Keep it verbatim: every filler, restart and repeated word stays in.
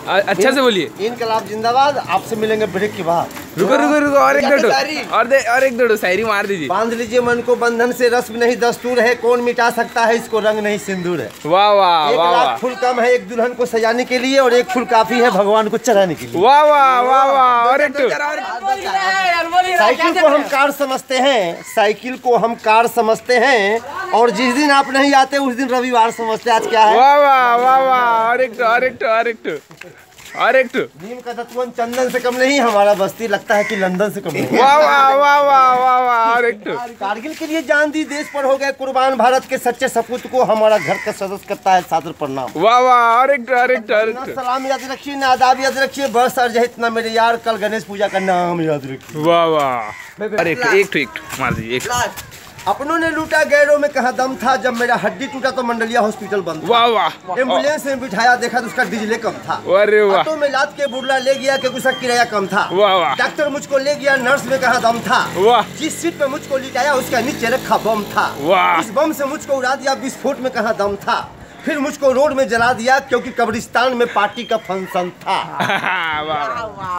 अच्छा से बोलिए। इनकलाब जिंदाबाद। आपसे मिलेंगे ब्रेक के बाद। रुको रुको रुको और एक दो और दे और एक दो शायरी मार दीजिए। बांध लीजिए मन को बंधन से, रस्म नहीं दस्तूर है, कौन मिटा सकता है इसको, रंग नहीं सिंदूर है। वाह वाह एक वाह लाख फूल कम है एक दुल्हन को सजाने के लिए, और एक फूल काफी है भगवान को चढ़ाने के लिए। वाह वाह वाह वाह और एक साइकिल को हम कार समझते हैं, साइकिल को हम कार समझते हैं, और जिस दिन आप नहीं आते उस दिन रविवार समझते। आज क्या है? वाह वाह वाह वाह और एक और एक और एक और एक नीम का तत्वन चंदन से कम नहीं, हमारा बस्ती लगता है कि लंदन से कम नहीं। वाह वाह वाह वाह वाह वाह और एक कारगिल के लिए जान दी, देश पर हो गए कुर्बान, भारत के सच्चे सपूत को हमारा घर का सदस्य करता है सादर प्रणाम। वाह वाह और एक और एक और एक सलाम याद रखिए, ना आदाब याद रखिए, बस अर्ज है इतना मेरे यार, कल गणेश पूजा का नाम याद रखिए। वाह वाह और एक एक एक मार दीजिए एक। अपनों ने लूटा गैरों में कहा दम था, जब मेरा हड्डी टूटा तो मंडलिया हॉस्पिटल बंद था। वाह वाह एम्बुलेंस में बिठाया, देखा तो उसका डीजल कम था। अरे वाह ऑटो में लाद के बुरला ले गया क्योंकि उसका किराया कम था। वाह वाह डॉक्टर मुझको ले गया, नर्स में कहा दम था। वाह जिस सीट पे मुझको लिटाया उसका नीचे रखा बम था। वाह उस बम से मुझको उड़ा दिया, विस्फोट में कहा दम था। फिर मुझको रोड में जला दिया क्योंकि कब्रिस्तान में पार्टी का फंक्शन था। वाह।